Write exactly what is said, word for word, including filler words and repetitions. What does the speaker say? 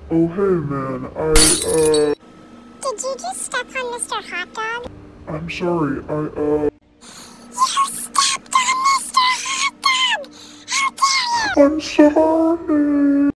Oh, hey, man, I, uh... Did you just step on Mister Hot Dog? I'm sorry, I, uh... You stepped on Mister Hot Dog! How dare you! I'm sorry!